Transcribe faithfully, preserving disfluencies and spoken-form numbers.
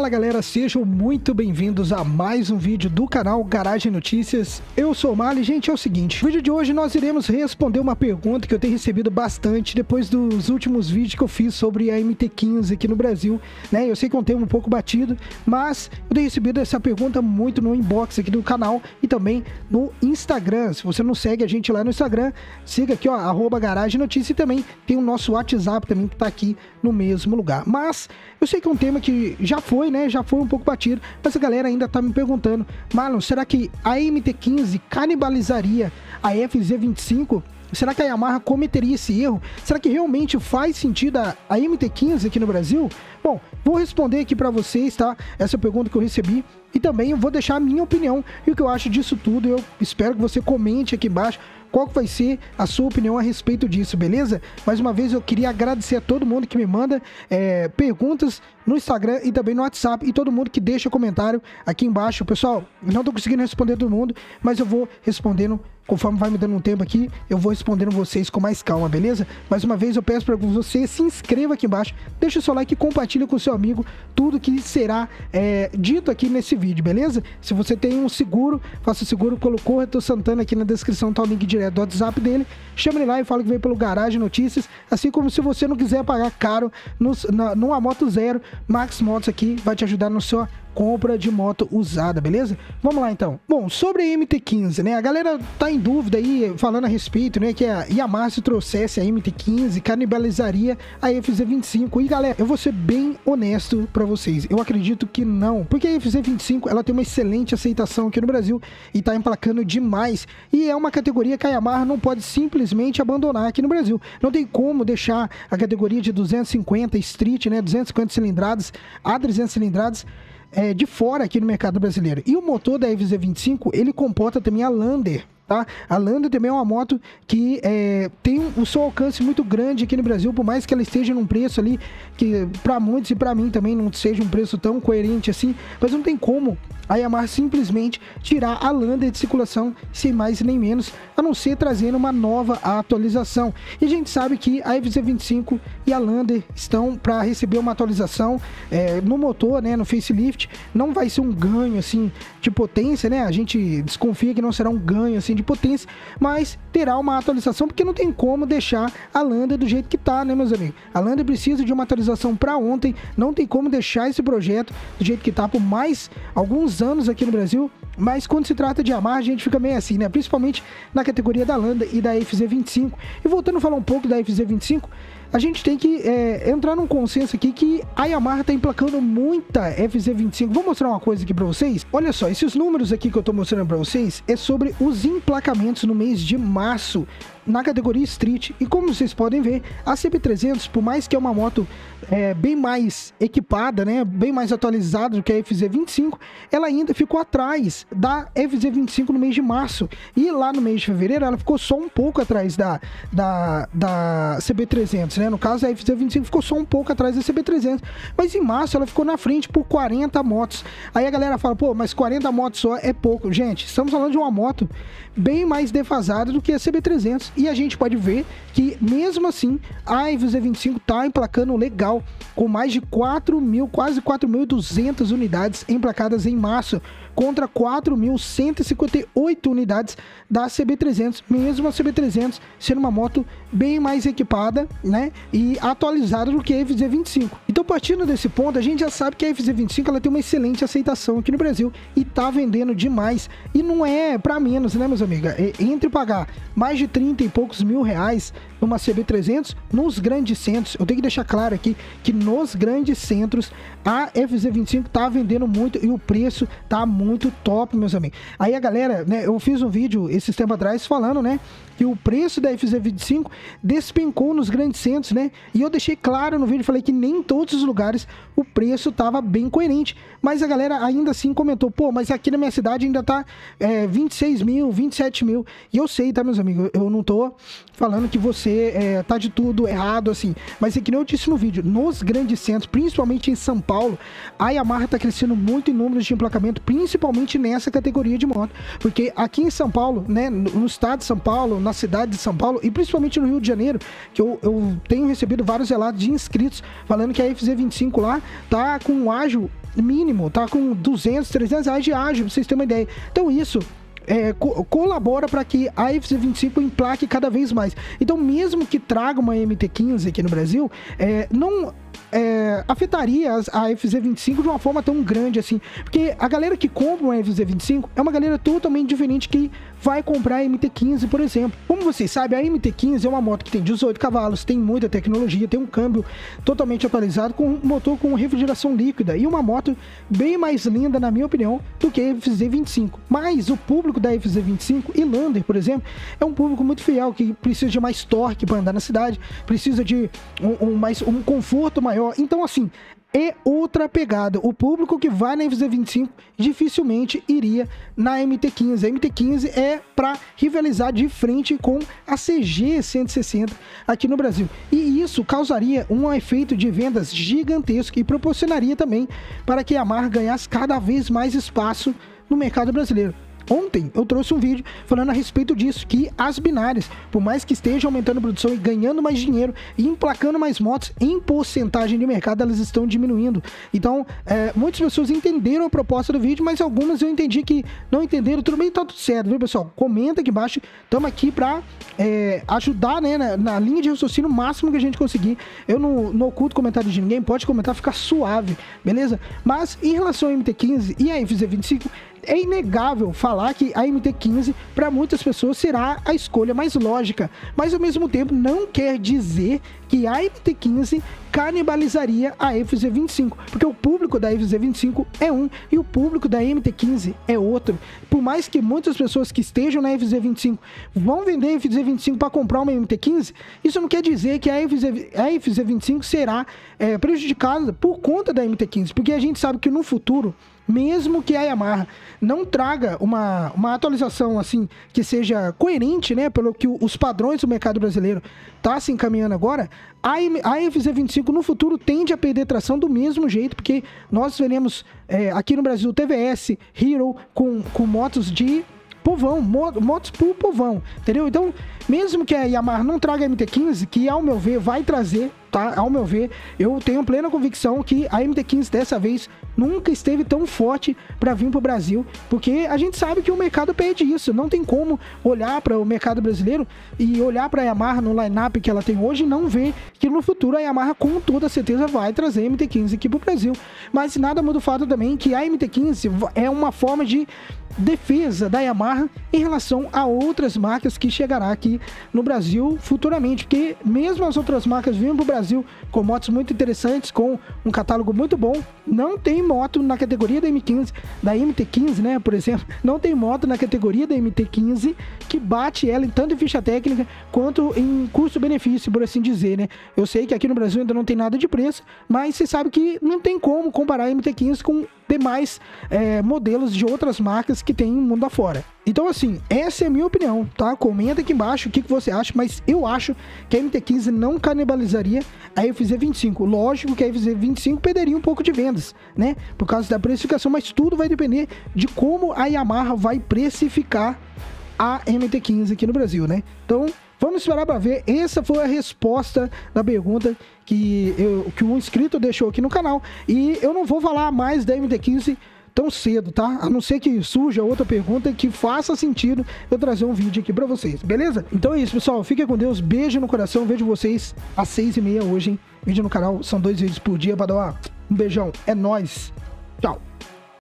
Fala galera, sejam muito bem-vindos a mais um vídeo do canal Garagem Notícias. Eu sou o Mali. Gente, é o seguinte, no vídeo de hoje nós iremos responder uma pergunta que eu tenho recebido bastante depois dos últimos vídeos que eu fiz sobre a M T quinze aqui no Brasil, né? Eu sei que é um tema um pouco batido, mas eu tenho recebido essa pergunta muito no inbox aqui do canal e também no Instagram. Se você não segue a gente lá no Instagram, siga aqui, ó, arroba Garagem Notícias, e também tem o nosso WhatsApp também que tá aqui no mesmo lugar. Mas eu sei que é um tema que já foi, né? Já foi um pouco batido, mas a galera ainda tá me perguntando: Marlon, será que a M T quinze canibalizaria a F Z vinte e cinco? Será que a Yamaha cometeria esse erro? Será que realmente faz sentido a, a M T quinze aqui no Brasil? Bom, vou responder aqui para vocês, tá? Essa pergunta que eu recebi. E também eu vou deixar a minha opinião e o que eu acho disso tudo. Eu espero que você comente aqui embaixo qual que vai ser a sua opinião a respeito disso, beleza? Mais uma vez eu queria agradecer a todo mundo que me manda é, perguntas no Instagram e também no WhatsApp, e todo mundo que deixa comentário aqui embaixo. Pessoal, não tô conseguindo responder todo mundo, mas eu vou respondendo conforme vai me dando um tempo aqui, eu vou respondendo vocês com mais calma, beleza? Mais uma vez eu peço para você se inscreva aqui embaixo, deixa o seu like e compartilha com o seu amigo tudo que será é, dito aqui nesse vídeo, beleza? Se você tem um seguro, faça o seguro, colocou o Corretor Santana aqui na descrição, tá o link direto do WhatsApp dele, chama ele lá e fala que veio pelo Garagem Notícias, assim como se você não quiser pagar caro nos, na, numa moto zero, Max Motos aqui vai te ajudar no seu compra de moto usada, beleza? Vamos lá então. Bom, sobre a M T quinze, né? A galera tá em dúvida aí, falando a respeito, né? Que a Yamaha, se trouxesse a M T quinze, canibalizaria a F Z vinte e cinco. E galera, eu vou ser bem honesto pra vocês. Eu acredito que não. Porque a F Z vinte e cinco, ela tem uma excelente aceitação aqui no Brasil e tá emplacando demais. E é uma categoria que a Yamaha não pode simplesmente abandonar aqui no Brasil. Não tem como deixar a categoria de duzentos e cinquenta Street, né? duzentos e cinquenta cilindradas a trezentas cilindradas É, de fora aqui no mercado brasileiro. E o motor da F Z vinte e cinco, ele comporta também a Lander, tá? A Lander também é uma moto que é, tem o seu alcance muito grande aqui no Brasil, por mais que ela esteja num preço ali que para muitos e para mim também não seja um preço tão coerente assim, mas não tem como a Yamaha simplesmente tirar a Lander de circulação, sem mais nem menos, a não ser trazendo uma nova atualização. E a gente sabe que a F Z vinte e cinco e a Lander estão para receber uma atualização é, no motor, né, no facelift. Não vai ser um ganho assim de potência, né? A gente desconfia que não será um ganho assim de potência, mas terá uma atualização, porque não tem como deixar a Lander do jeito que tá, né, meus amigos? A Lander precisa de uma atualização para ontem, não tem como deixar esse projeto do jeito que tá por mais alguns anos aqui no Brasil. Mas quando se trata de Yamaha, a gente fica meio assim, né? Principalmente na categoria da Lander e da F Z vinte e cinco. E voltando a falar um pouco da F Z vinte e cinco, a gente tem que é, entrar num consenso aqui que a Yamaha tá emplacando muita F Z vinte e cinco. Vou mostrar uma coisa aqui pra vocês. Olha só, esses números aqui que eu tô mostrando pra vocês é sobre os emplacamentos no mês de março na categoria Street. E como vocês podem ver, a C B trezentos, por mais que é uma moto é, bem mais equipada, né, bem mais atualizada do que a F Z vinte e cinco, ela ainda ficou atrás da F Z vinte e cinco no mês de março. E lá no mês de fevereiro ela ficou só um pouco atrás da, da, da C B trezentos, né? No caso, a F Z vinte e cinco ficou só um pouco atrás da C B trezentos. Mas em março ela ficou na frente por quarenta motos. Aí a galera fala, pô, mas quarenta motos só é pouco. Gente, estamos falando de uma moto bem mais defasada do que a C B trezentos. E a gente pode ver que, mesmo assim, a F Z vinte e cinco tá emplacando legal, com mais de quatro mil, quase quatro mil e duzentas unidades emplacadas em março, contra quatro mil cento e cinquenta e oito unidades da C B trezentos, mesmo a C B trezentos sendo uma moto bem mais equipada, né, e atualizada do que a F Z vinte e cinco. Então, partindo desse ponto, a gente já sabe que a F Z vinte e cinco ela tem uma excelente aceitação aqui no Brasil e tá vendendo demais. E não é para menos, né, meus amigos? É, entre pagar mais de trinta e poucos mil reais numa C B trezentos nos grandes centros, eu tenho que deixar claro aqui que nos grandes centros a F Z vinte e cinco tá vendendo muito e o preço tá muito top, meus amigos. Aí a galera, né, eu fiz um vídeo esses tempos atrás falando, né, que o preço da F Z vinte e cinco despencou nos grandes centros, né? E eu deixei claro no vídeo, falei que nem em todos os lugares o preço tava bem coerente. Mas a galera ainda assim comentou, pô, mas aqui na minha cidade ainda tá é, vinte e seis mil, vinte e sete mil. E eu sei, tá, meus amigos? Eu não tô falando que você é, tá de tudo errado, assim. Mas é que nem eu disse no vídeo, nos grandes centros, principalmente em São Paulo, a Yamaha tá crescendo muito em números de emplacamento, principalmente nessa categoria de moto. Porque aqui em São Paulo, né, no estado de São Paulo, na cidade de São Paulo, e principalmente no Rio de Janeiro, que eu, eu tenho recebido vários relatos de inscritos falando que a F Z vinte e cinco lá tá com um ágio mínimo, tá com duzentos, trezentos reais de ágio, pra vocês terem uma ideia. Então isso É, co colabora para que a F Z vinte e cinco emplaque cada vez mais. Então, mesmo que traga uma M T quinze aqui no Brasil, é, não é, afetaria as, a F Z vinte e cinco de uma forma tão grande assim. Porque a galera que compra uma F Z vinte e cinco é uma galera totalmente diferente que vai comprar a M T quinze, por exemplo. Como vocês sabem, a M T quinze é uma moto que tem dezoito cavalos, tem muita tecnologia, tem um câmbio totalmente atualizado, com um motor com refrigeração líquida e uma moto bem mais linda, na minha opinião, do que a F Z vinte e cinco. Mas o público da F Z vinte e cinco e Lander, por exemplo, é um público muito fiel, que precisa de mais torque para andar na cidade, precisa de um, um, mais, um conforto maior. Então, assim, é outra pegada. O público que vai na F Z vinte e cinco dificilmente iria na M T quinze. A M T quinze é para rivalizar de frente com a C G cento e sessenta aqui no Brasil. E isso causaria um efeito de vendas gigantesco e proporcionaria também para que a Yamaha ganhasse cada vez mais espaço no mercado brasileiro. Ontem eu trouxe um vídeo falando a respeito disso, que as binárias, por mais que estejam aumentando a produção e ganhando mais dinheiro e emplacando mais motos, em porcentagem de mercado elas estão diminuindo. Então, é, muitas pessoas entenderam a proposta do vídeo, mas algumas eu entendi que não entenderam. Tudo bem, tá tudo certo, viu, pessoal? Comenta aqui embaixo, estamos aqui para é, ajudar, né, na, na linha de raciocínio máximo que a gente conseguir. Eu não, não oculto comentário de ninguém, pode comentar, ficar suave, beleza? Mas em relação ao M T quinze e a F Z vinte e cinco, é inegável falar que a M T quinze para muitas pessoas será a escolha mais lógica, mas ao mesmo tempo não quer dizer que a M T quinze canibalizaria a F Z vinte e cinco, porque o público da F Z vinte e cinco é um e o público da M T quinze é outro. Por mais que muitas pessoas que estejam na F Z vinte e cinco vão vender a F Z vinte e cinco para comprar uma M T quinze, isso não quer dizer que a F Z, a F Z vinte e cinco será é, prejudicada por conta da M T quinze, porque a gente sabe que no futuro, mesmo que a Yamaha não traga uma, uma atualização assim que seja coerente, né, pelo que os padrões do mercado brasileiro tá se encaminhando agora, a, a F Z vinte e cinco no futuro tende a perder tração do mesmo jeito, porque nós veremos é, aqui no Brasil T V S, Hero com, com motos de povão, motos pro povão, entendeu? Então, mesmo que a Yamaha não traga a M T quinze, que ao meu ver vai trazer, tá? Ao meu ver, eu tenho plena convicção que a M T quinze dessa vez nunca esteve tão forte para vir pro Brasil, porque a gente sabe que o mercado pede isso. Não tem como olhar para o mercado brasileiro e olhar para a Yamaha no line-up que ela tem hoje e não ver que no futuro a Yamaha com toda certeza vai trazer a M T quinze aqui pro Brasil. Mas nada muda o fato também que a M T quinze é uma forma de defesa da Yamaha em relação a outras marcas que chegará aqui no Brasil futuramente, porque mesmo as outras marcas vindo para o Brasil com motos muito interessantes, com um catálogo muito bom, não tem moto na categoria da M quinze, da M T quinze, né, por exemplo, não tem moto na categoria da M T quinze que bate ela em tanto em ficha técnica quanto em custo-benefício, por assim dizer, né. Eu sei que aqui no Brasil ainda não tem nada de preço, mas você sabe que não tem como comparar a M T quinze com demais é, modelos de outras marcas que tem no mundo afora. Então, assim, essa é a minha opinião, tá? Comenta aqui embaixo o que, que você acha, mas eu acho que a M T quinze não canibalizaria a F Z vinte e cinco. Lógico que a F Z vinte e cinco perderia um pouco de vendas, né? Por causa da precificação, mas tudo vai depender de como a Yamaha vai precificar a M T quinze aqui no Brasil, né? Então, vamos esperar para ver. Essa foi a resposta da pergunta que, eu, que um inscrito deixou aqui no canal. E eu não vou falar mais da M T quinze tão cedo, tá? A não ser que surja outra pergunta que faça sentido eu trazer um vídeo aqui pra vocês, beleza? Então é isso, pessoal. Fiquem com Deus. Beijo no coração. Vejo vocês às seis e meia hoje, hein? Vídeo no canal. São dois vídeos por dia pra dar uma... um beijão. É nóis. Tchau.